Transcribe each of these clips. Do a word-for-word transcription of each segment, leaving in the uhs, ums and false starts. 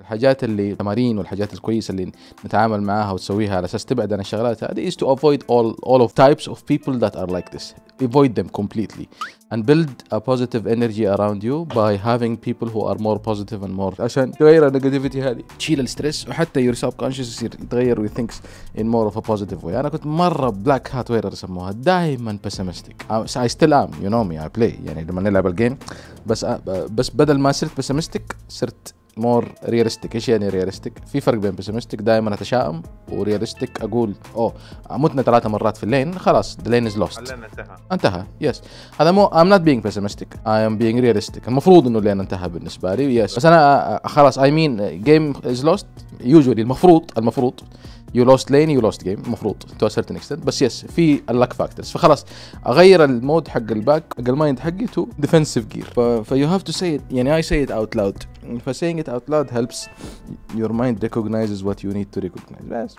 الحاجات اللي تمارين والحاجات الكويسه اللي نتعامل معاها وتسويها على اساس تبعد عن الشغلات هذه is to avoid all all of types of people that are like this. Avoid them completely and build a positive energy around you by having people who are more positive and more عشان تغير النيجاتيفيتي هذه، تشيل الستريس، وحتى your subconscious يصير يتغير و thinks in more of a positive way. انا كنت مره بلاك هات ويرر يسموها، دائما pessimistic. I still am, you know me, I play يعني لما نلعب الجيم، بس بس بدل ما صرت pessimistic صرت مور رياليستيك. ايش يعني رياليستيك؟ في فرق بين بيسيمستيك دائما اتشائم، ورياليستيك اقول اوه متنا ثلاثة مرات في اللين خلاص the lane is lost انتهى انتهى يس. هذا مو I'm not being pessimistic I am being realistic. المفروض انه اللين انتهى بالنسبه لي يس، بس انا خلاص I mean game is lost usually. المفروض المفروض you lost lane you lost game المفروض to a certain extent، بس يس في luck factors. فخلاص اغير المود حق الباك حق المايند حقي to defensive gear. ف, ف you have to say it يعني I say it out loud. ف saying it out loud helps your mind recognizes what you need to recognize. بس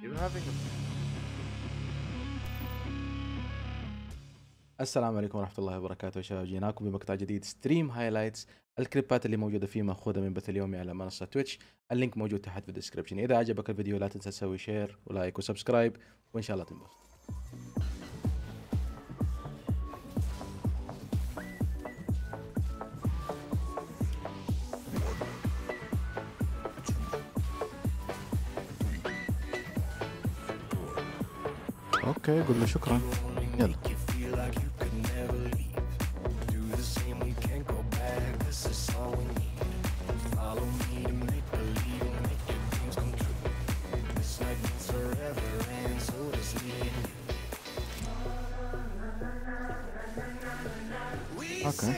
السلام عليكم ورحمة الله وبركاته يا شباب. جيناكم بمقطع جديد ستريم هايلايتس. الكليبات اللي موجودة فيه مأخوذة من بث اليومي على منصة تويتش. اللينك موجود تحت في الديسكربشن. إذا عجبك الفيديو لا تنسى تسوي شير ولايك وسبسكرايب، وإن شاء الله تنبسط. اوكي قول له شكرا. يلا اوكي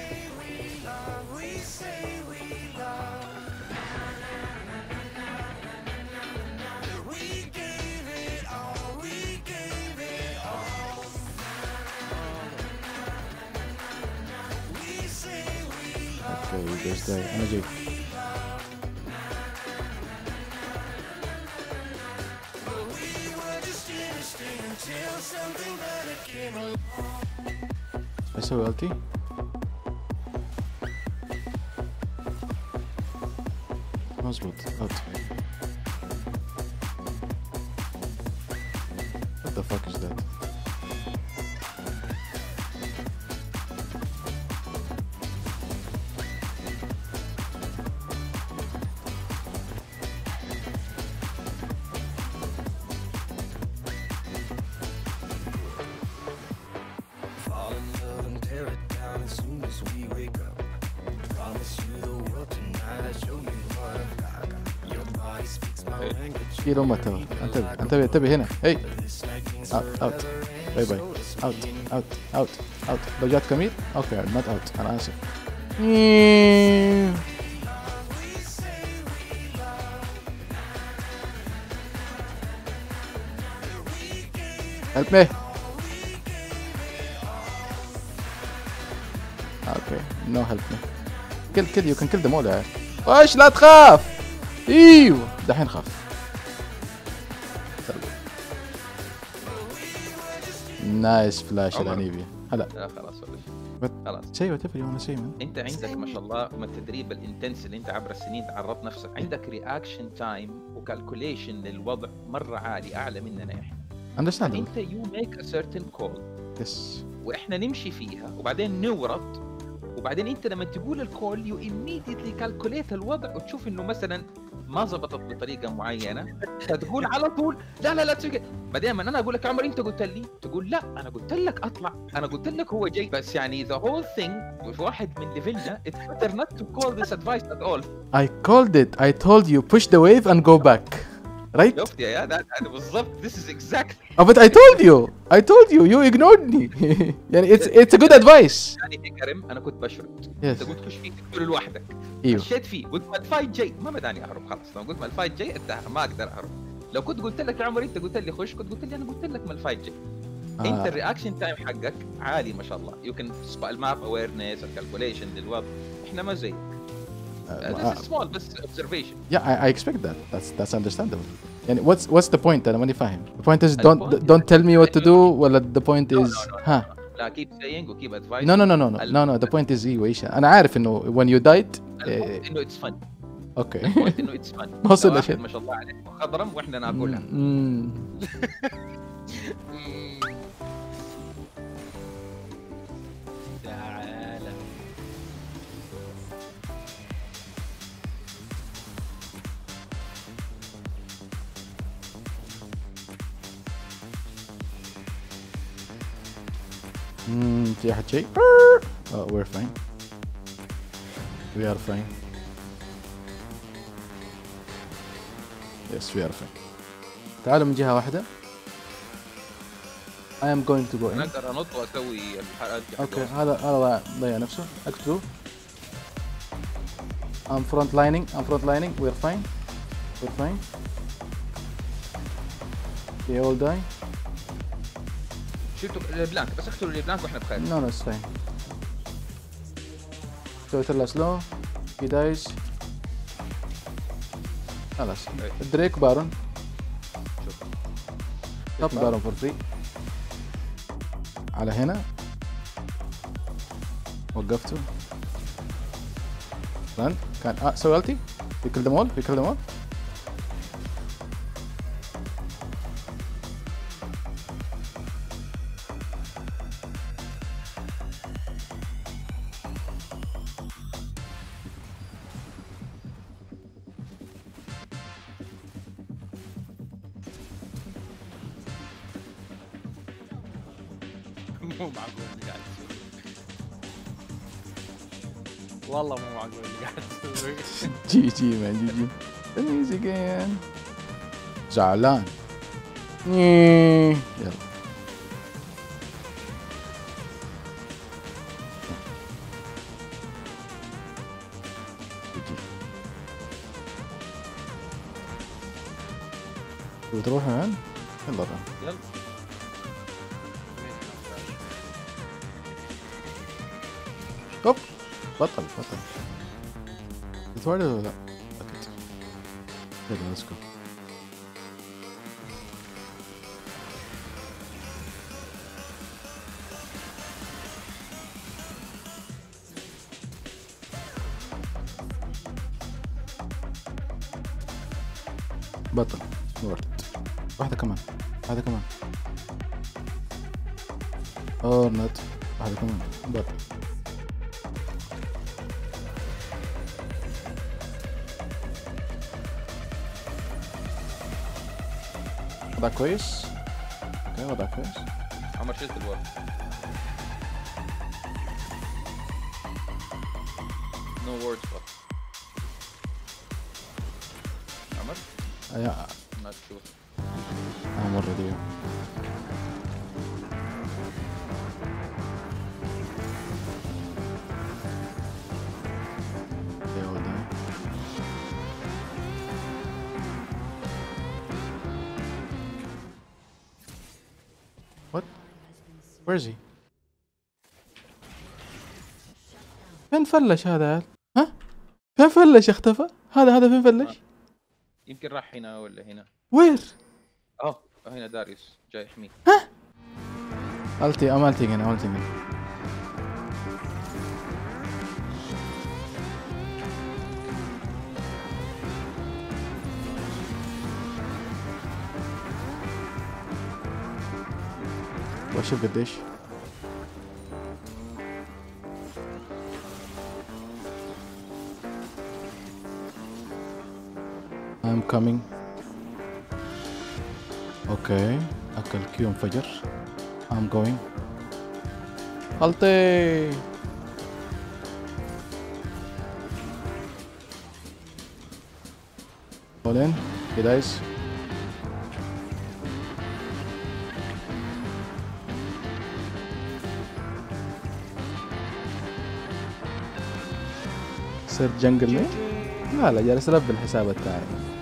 اوكي بس جاي انا جاي. اسوي التي مظبوط. اوت what the fuck is that؟ كيلو متر. انتبه انتبه انتبه هنا. هي اوت اوت باي باي. اوت اوت اوت اوت. لو جات كميل اوكي نوت اوت. انا اسف. help me. اوكي نو help me. كل كل يو كان كل them all. ايش لا تخاف. ايوه دحين خاف. نايس فلاش الانيبيا. هلا لا خلاص ولا خلاص شيء وتفري وانا شيء. انت عندك ما شاء الله من التدريب الانتنس اللي انت عبر السنين تعرضت نفسك، عندك رياكشن تايم وكالكوليشن للوضع مره عالي، اعلى مننا احنا. understand انت يو ميك ا سيرتن كول يس واحنا نمشي فيها وبعدين نورط، وبعدين انت لما تقول الكول يو immediately كالكوليت الوضع وتشوف انه مثلا ما زبطت بطريقه معينه، فتقول على طول لا لا لا تسوي. بعدين ما انا اقول لك عمر انت قلت لي، تقول لا انا قلت لك اطلع، انا قلت لك هو جاي. بس يعني the whole thing في واحد من ليفلنا it's better not to call this advice at all. I called it. I told you push the wave and go back. Right? شفت يا يا ده بالضبط. this is exactly. Oh, but I told you. I told you. You ignored me. يعني it's it's a good advice. يعني يا كريم انا كنت بشرد. Yes. انت قلت خش فيك تقول لوحدك. ايوه. خشيت فيه قلت ما الفايت جاي، ما بداني اهرب خلاص. لو قلت ما الفايت جاي انتهى، ما اقدر اهرب. لو كنت قلت لك يا عمر انت قلت لي خش، كنت قلت لي انا قلت لك ما الفايت جاي. آه. انت الرياكشن تايم حقك عالي ما شاء الله. يو كان الماب اويرنس الكالكوليشن للوضع، احنا ما زيك. This is small بس observation. Yeah, I, I expect that. That's that's understandable. يعني what's what's the point? أنا ماني فاهم. The point is don't don't tell me what to do. ولا the point is ها. لا keep saying و keep advising. No no no no no no no. The point is إيوه إيش. أنا عارف إنه when you died. إنه it's fun. اوكي البوينت انه اتس فن. ما وصل لشيء. ما شاء الله عليه مخضرم واحنا ناكلها. مم. تعالى مم. في احد شيء؟ Oh, we're fine. We are fine. Yes, we are fine. تعالوا من جهة واحدة. I am going to go in. نقدر انط واسوي الحلقات دي. اوكي هذا هذا ضيع ضيع نفسه. اكتبوا. I'm front lining. I'm front lining. We're fine. We're fine. They all die. شفتوا البلانك بس اقتلوا البلانك واحنا بخير. No, no, it's fine. سويت له سلو. He dies. خلاص. دريك بارون. شوف طب بارون فور فري. على هنا. وقفته. رن. كان اه سوي التي. We killed them all. We killed them all. مو معقول اللي قاعد تسوي. والله مو معقول اللي قاعد تسوي. جي جي مان جي جي. Easy again. زعلان. يلا. بتروح وين؟ يلا بقى. يلا هوب بطل بطل. بتورد ولا لا؟ اكيد. يلا ليتس جو. بطل ورد. واحدة كمان واحدة كمان اور نوت. واحدة كمان بطل. وضع كويس. اوكي وضع كويس. عمر شلت الورد. نو وورد فوق عمر. يا ما تشوف انا مرة دي. What? Where is he? فين فلش هذا؟ ها؟ فين فلش اختفى؟ هذا هذا فين فلش؟ يمكن راح هنا ولا هنا. وير؟ اه هنا داريوس جاي يحميه. ها؟ التي امالتي هنا التي هنا. واشوف قديش. I'm coming. اوكي اكل كيو انفجر. I'm going. التي. All in. He dies. صرت جنجل ليه؟ لا لا جالس البي الحساب التاعي.